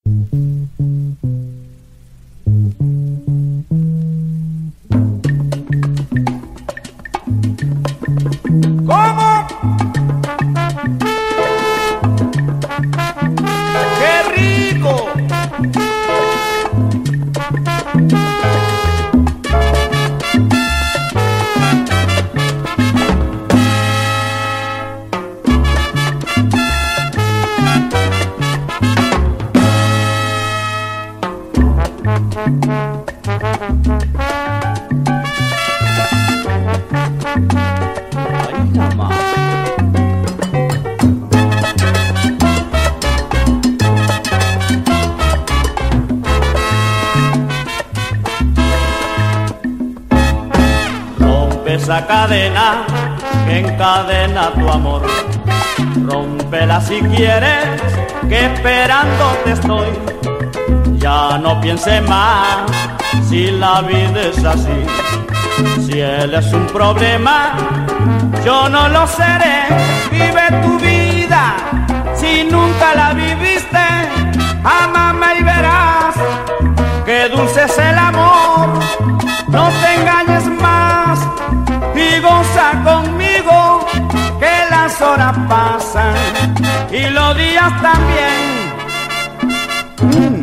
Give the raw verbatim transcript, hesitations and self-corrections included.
¿Cómo? ¡Qué rico! Ay, mamá. Rompe esa cadena que encadena tu amor. Rómpela si quieres, que esperándote estoy. Ya no piense más, si la vida es así. Si él es un problema, yo no lo seré. Vive tu vida, si nunca la viviste. Ámame y verás que dulce es el amor. No te engañes más y goza conmigo, que las horas pasan y los días también. Mm.